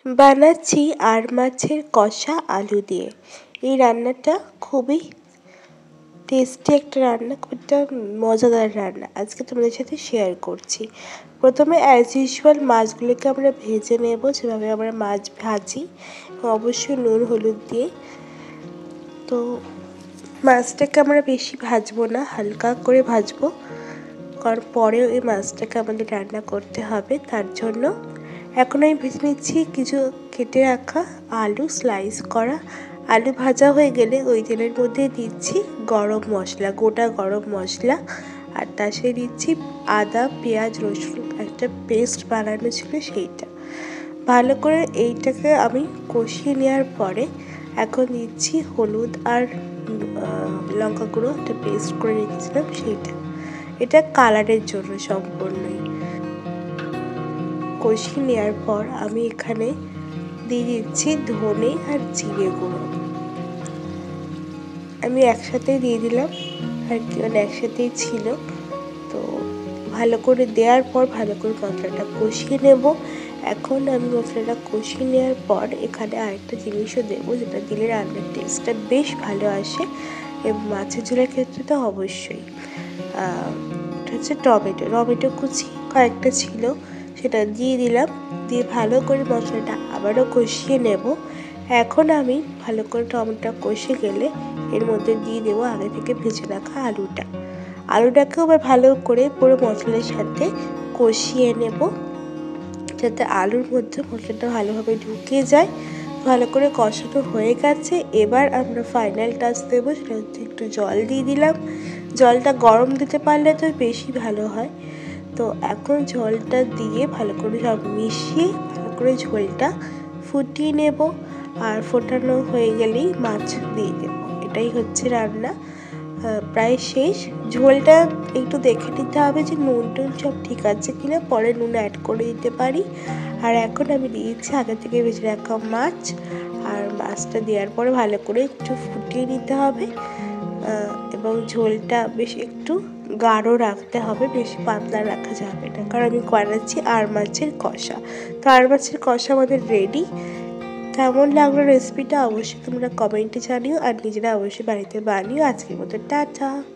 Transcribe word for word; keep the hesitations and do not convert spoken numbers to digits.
বানাচ্ছি আর মাছের কষা আলু দিয়ে। এই রান্নাটা খুবই টেস্টি একটা রান্না, খুব একটা মজাদার রান্না। আজকে তোমাদের সাথে শেয়ার করছি। প্রথমে অ্যাজ ইউজুয়াল মাছগুলোকে আমরা ভেজে নেব, যেভাবে আমরা মাছ ভাজি, অবশ্যই নুন হলুদ দিয়ে। তো মাছটাকে আমরা বেশি ভাজবো না, হালকা করে ভাজবো, কারণ পরেও এই মাছটাকে আমাদের রান্না করতে হবে। তার জন্য এখন আমি ভেজে নিচ্ছি কিছু কেটে রাখা আলু, স্লাইস করা আলু। ভাজা হয়ে গেলে ওই তেলের মধ্যে দিচ্ছি গরম মশলা, গোটা গরম মশলা, আর তার সাথে দিচ্ছি আদা পেঁয়াজ রসুন একটা পেস্ট বানানো ছিল সেইটা। ভালো করে এইটাকে আমি কষিয়ে নেওয়ার পরে এখন দিচ্ছি হলুদ আর লঙ্কা গুঁড়ো, একটা পেস্ট করে রেখেছিলাম সেইটা। এটা কালারের জন্য সম্পূর্ণই। কষিয়ে নেওয়ার পর আমি এখানে দিয়ে দিচ্ছি ধনে আর জিরে গুঁড়ো। আমি একসাথেই দিয়ে দিলাম আর কি, মানে একসাথেই ছিল। তো ভালো করে দেওয়ার পর ভালো করে মশলাটা কষিয়ে নেব। এখন আমি মশলাটা কষিয়ে নেওয়ার পর এখানে আরেকটা জিনিসও দেবো, যেটা দিলে রান্নার টেস্টটা বেশ ভালো আসে, এবং মাছের ঝোলের ক্ষেত্রে তো অবশ্যই। এটা হচ্ছে টমেটো, টমেটো কুচি কয়েকটা ছিল, সেটা দিয়ে দিলাম। দিয়ে ভালো করে মশলাটা আবারও কষিয়ে নেব। এখন আমি ভালো করে টমেটোটা কষে গেলে এর মধ্যে দিয়ে দেবো আগে থেকে ভেজে রাখা আলুটা। আলুটাকেও আবার ভালো করে পুরো মশলার সাথে কষিয়ে নেব, যাতে আলুর মধ্যে মশলাটা ভালোভাবে ঢুকে যায়। ভালো করে কষানো হয়ে গেছে। এবার আমরা ফাইনাল টাচ দেবো, সেটা হচ্ছে একটু জল দিয়ে দিলাম। জলটা গরম দিতে পারলে তো বেশি ভালো হয়। তো এখন ঝোলটা দিয়ে ভালো করে সব মিশিয়ে ভালো করে ঝোলটা ফুটিয়ে নেব, আর ফোটানো হয়ে গেলেই মাছ দিয়ে দেবো। এটাই হচ্ছে রান্না, প্রায় শেষ। ঝোলটা একটু দেখে নিতে হবে যে নুন টুন সব ঠিক আছে কিনা, পরে নুন অ্যাড করে দিতে পারি। আর এখন আমি দিয়েছি আগে থেকে ভেজে রাখা মাছ, আর মাছটা দেওয়ার পরে ভালো করে একটু ফুটিয়ে নিতে হবে, এবং ঝোলটা বেশ একটু গাঢ় রাখতে হবে, বেশি পাতলা রাখা যাবে না, কারণ আমি বানাচ্ছি আর মাছের কষা। তো আর মাছের কষা আমাদের রেডি। কেমন লাগলো রেসিপিটা অবশ্যই তোমরা কমেন্টে জানিও, আর নিজেরা অবশ্যই বাড়িতে বানিও। আজকের মতো টাটা।